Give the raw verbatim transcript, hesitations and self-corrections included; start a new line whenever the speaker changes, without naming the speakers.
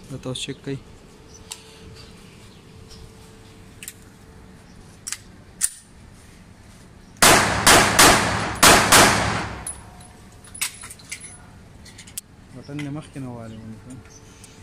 دا تاسو چک کړئ. بټن یې مخکې نه والی ونیسه.